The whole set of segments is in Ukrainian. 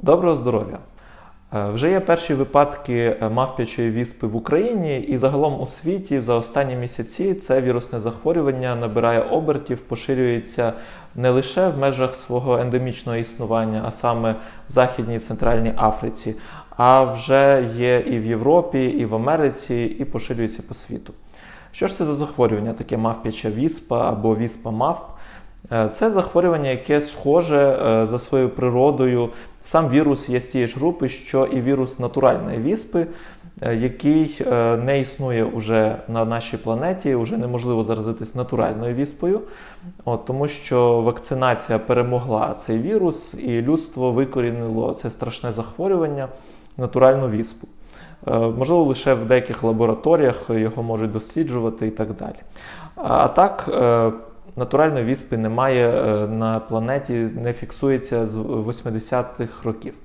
Доброго здоров'я! Вже є перші випадки мавп'ячої віспи в Україні і загалом у світі за останні місяці це вірусне захворювання набирає обертів, поширюється не лише в межах свого ендемічного існування, а саме в Західній і Центральній Африці, а вже є і в Європі, і в Америці, і поширюється по світу. Що ж це за захворювання, таке мавп'яча віспа або віспа-мавп? Це захворювання, яке схоже за своєю природою. Сам вірус є з тієї ж групи, що і вірус натуральної віспи, який не існує уже на нашій планеті, вже неможливо заразитись натуральною віспою, тому що вакцинація перемогла цей вірус і людство викорінило це страшне захворювання, натуральну віспу. Можливо, лише в деяких лабораторіях його можуть досліджувати і так далі. А так, натуральної віспи немає на планеті, не фіксується з 80-х років.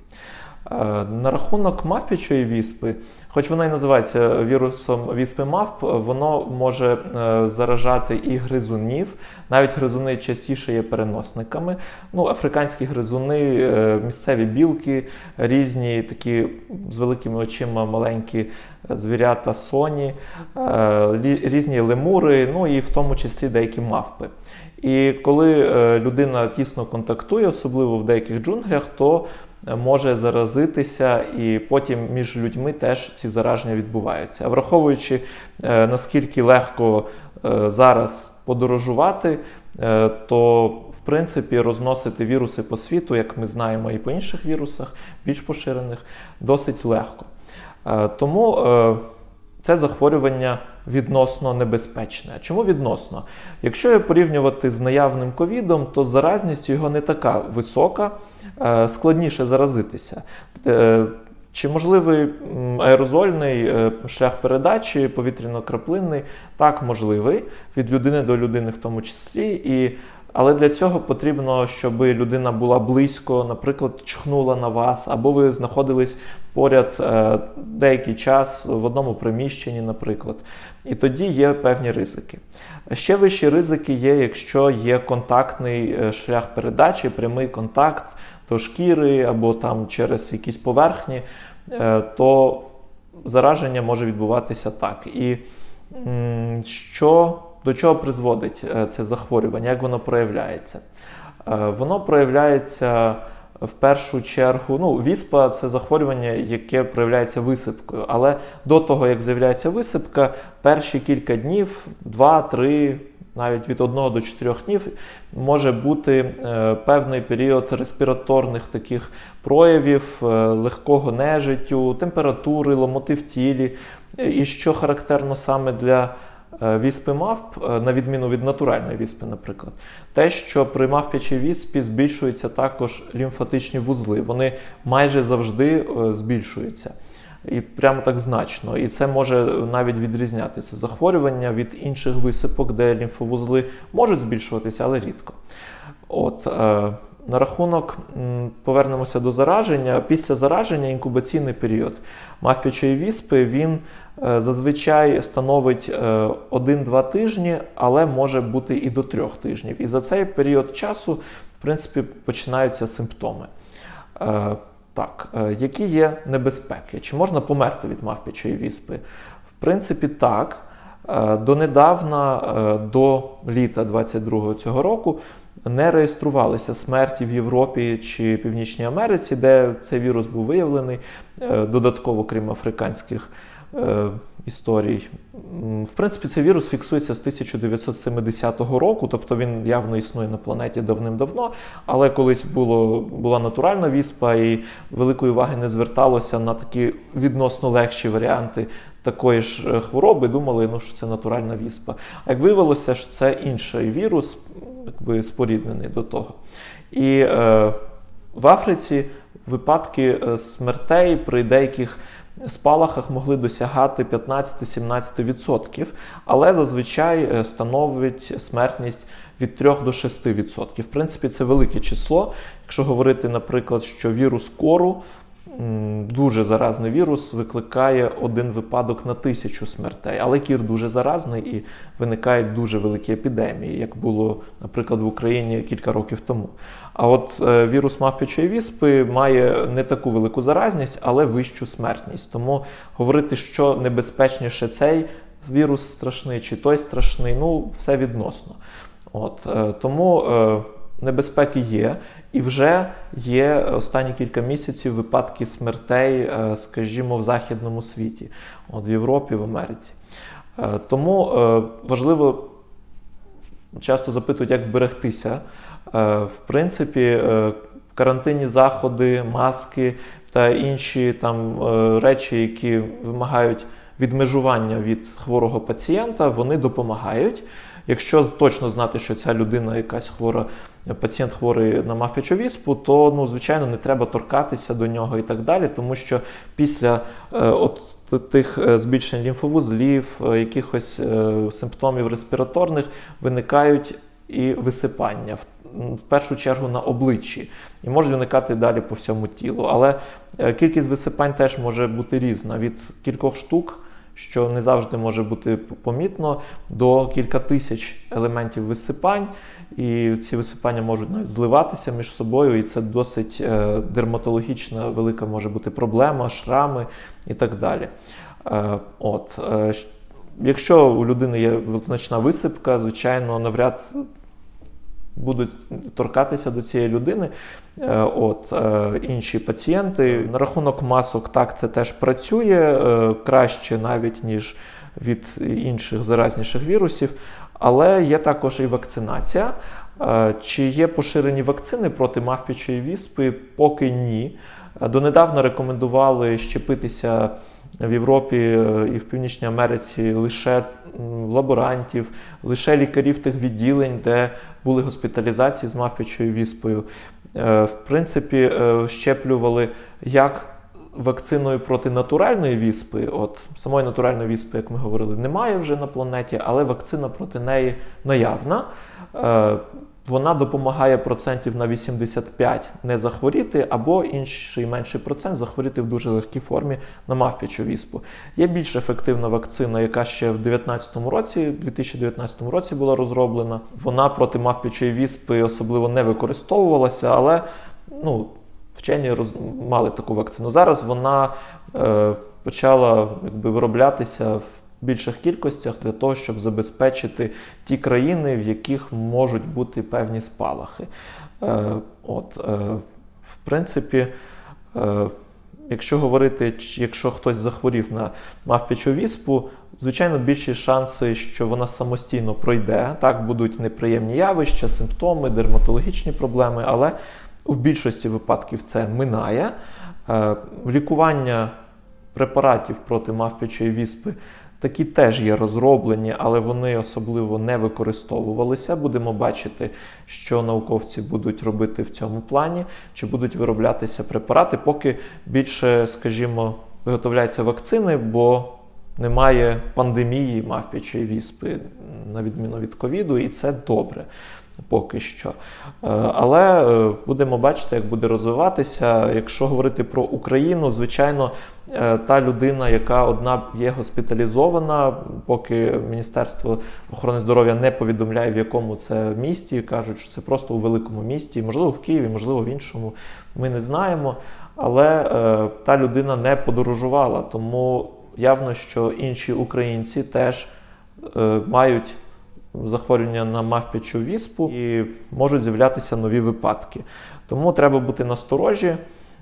На рахунок мавп'ячої віспи, хоч вона і називається вірусом віспи-мавп, воно може заражати і гризунів, навіть гризуни частіше є переносниками. Африканські гризуни, місцеві білки, різні такі з великими очима маленькі звірята, соні, різні лемури, і в тому числі деякі мавпи. І коли людина тісно контактує, особливо в деяких джунглях, то може заразитися, і потім між людьми теж ці зараження відбуваються. А враховуючи, наскільки легко зараз подорожувати, то, в принципі, розносити віруси по світу, як ми знаємо і по інших вірусах, більш поширених, досить легко. Тому це захворювання відносно небезпечне. Чому відносно? Якщо порівнювати з наявним ковідом, то заразність його не така висока, складніше заразитися. Чи можливий аерозольний шлях передачі, повітряно-краплинний? Так, можливий, від людини до людини в тому числі. Але для цього потрібно, щоб людина була близько, наприклад, чхнула на вас, або ви знаходились поряд деякий час в одному приміщенні, наприклад. І тоді є певні ризики. Ще вищі ризики є, якщо є контактний шлях передачі, прямий контакт до шкіри або там через якісь поверхні, то зараження може відбуватися так. І до чого призводить це захворювання, як воно проявляється? Воно проявляється в першу чергу, віспа – це захворювання, яке проявляється висипкою, але до того, як з'являється висипка, перші кілька днів, 2-3, навіть від 1 до 4 днів, може бути певний період респіраторних таких проявів, легкого нежиттю, температури, ломоти в тілі. І що характерно саме для віспи-мавп, на відміну від натуральної віспи, наприклад, те, що при мавп'ячій віспі збільшуються також лімфатичні вузли. Вони майже завжди збільшуються. І прямо так значно. І це може навіть відрізняти це захворювання від інших висипок, де лімфовузли можуть збільшуватися, але рідко. На рахунок, повернемося до зараження. Після зараження інкубаційний період мавп'ячої віспи, він зазвичай становить 1-2 тижні, але може бути і до 3 тижнів. І за цей період часу, в принципі, починаються симптоми. Які є небезпеки? Чи можна померти від мавп'ячої віспи? В принципі, так. Донедавна, до літа 22-го цього року, не реєструвалися смерті в Європі чи Північній Америці, де цей вірус був виявлений, додатково, крім африканських історій. В принципі, цей вірус фіксується з 1970 року, тобто він явно існує на планеті давним-давно, але колись була натуральна віспа і великої уваги не зверталося на такі відносно легші варіанти такої ж хвороби, думали, що це натуральна віспа. А як виявилося, що це інший вірус, споріднений до того. І в Африці випадки смертей при деяких спалахах могли досягати 15-17%, але зазвичай становить смертність від 3 до 6%. В принципі, це велике число. Якщо говорити, наприклад, що вірус кору дуже заразний вірус викликає 1 випадок на 1000 смертей. Але кір дуже заразний і виникають дуже великі епідемії, як було, наприклад, в Україні кілька років тому. А от вірус мавпячої віспи має не таку велику заразність, але вищу смертність. Тому говорити, що небезпечніше цей вірус страшний чи той страшний, все відносно. Тому небезпеки є, і вже є останні кілька місяців випадки смертей, скажімо, в західному світі, в Європі, в Америці. Тому важливо, часто запитують, як вберегтися. В принципі, карантинні заходи, маски та інші речі, які вимагають відмежування від хворого пацієнта, вони допомагають. Якщо точно знати, що ця людина якась хвора, пацієнт хворий на мавпячу віспу, то, звичайно, не треба торкатися до нього і так далі, тому що після тих збільшень лімфовузлів, якихось симптомів респіраторних виникають і висипання, в першу чергу на обличчі, і можуть виникати далі по всьому тілу. Але кількість висипань теж може бути різна, від кількох штук, що не завжди може бути помітно, до кілька тисяч елементів висипань, і ці висипання можуть навіть зливатися між собою, і це досить дерматологічна велика може бути проблема, шрами і так далі. Якщо у людини є значна висипка, звичайно, навряд будуть торкатися до цієї людини інші пацієнти. На рахунок масок, так, це теж працює краще навіть, ніж від інших заразніших вірусів, але є також і вакцинація. Чи є поширені вакцини проти мавпячої віспи? Поки ні. Донедавна рекомендували щепитися в Європі і в Північній Америці лише лаборантів, лише лікарів тих відділень, де були госпіталізації з мавпячою віспою. В принципі, щеплювали як вакциною проти натуральної віспи, самої натуральної віспи, як ми говорили, немає вже на планеті, але вакцина проти неї наявна. Вона допомагає процентів на 85 не захворіти, або інший менший процент захворіти в дуже легкій формі на мавпячу віспу. Є більш ефективна вакцина, яка ще в 2019 році була розроблена. Вона проти мавпячої віспи особливо не використовувалася, але вчені мали таку вакцину. Зараз вона почала вироблятися в більших кількостях для того, щоб забезпечити ті країни, в яких можуть бути певні спалахи. В принципі, якщо говорити, якщо хтось захворів на мавпячу віспу, звичайно, більші шанси, що вона самостійно пройде. Так, будуть неприємні явища, симптоми, дерматологічні проблеми, але в більшості випадків це минає. Лікування препаратів проти мавпячої віспи такі теж є розроблені, але вони особливо не використовувалися. Будемо бачити, що науковці будуть робити в цьому плані, чи будуть вироблятися препарати, поки більше, скажімо, виготовляються вакцини, бо немає пандемії мавпячої віспи, на відміну від ковіду, і це добре поки що. Але будемо бачити, як буде розвиватися. Якщо говорити про Україну, звичайно, та людина, яка одна є госпіталізована, поки Міністерство охорони здоров'я не повідомляє, в якому це місті, кажуть, що це просто у великому місті, можливо, в Києві, можливо, в іншому, ми не знаємо. Але та людина не подорожувала, тому явно, що інші українці теж мають захворювання на мавпячу віспу і можуть з'являтися нові випадки. Тому треба бути насторожі.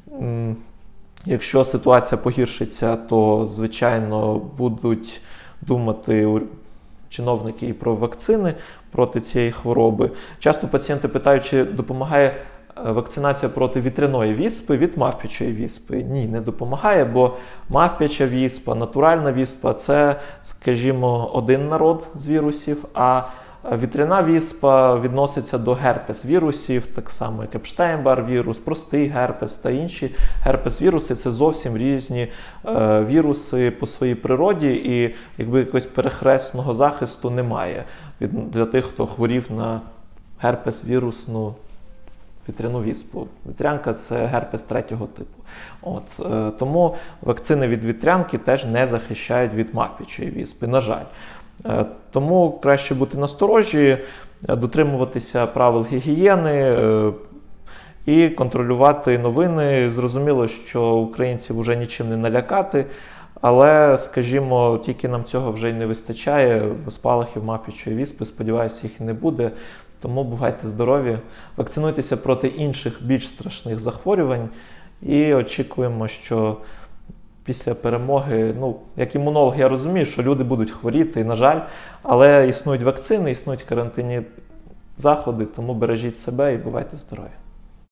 Якщо ситуація погіршиться, то, звичайно, будуть думати чиновники і про вакцини проти цієї хвороби. Часто пацієнти питають, чи допомагає вакцинація проти вітряної віспи від мавпячої віспи. Ні, не допомагає, бо мавпяча віспа, натуральна віспа – це, скажімо, один народ з вірусів, а вітряна віспа відноситься до герпес-вірусів, так само як Епштейн-Бар-вірус, простий герпес та інші герпес-віруси. Це зовсім різні віруси по своїй природі, і якогось перехресного захисту немає для тих, хто хворів на герпес-вірусну вітряну віспу. Вітрянка – це герпес третього типу. Тому вакцини від вітрянки теж не захищають від мавпічої віспи, на жаль. Тому краще бути насторожі, дотримуватися правил гігієни і контролювати новини. Зрозуміло, що українців вже нічим не налякати, але, скажімо, тільки нам цього вже й не вистачає. Спалахів мавпічої віспи, сподіваюся, їх і не буде. Тому бувайте здорові, вакцинуйтеся проти інших більш страшних захворювань і очікуємо, що після перемоги, як імунолог, я розумію, що люди будуть хворіти, на жаль, але існують вакцини, існують карантинні заходи, тому бережіть себе і бувайте здорові.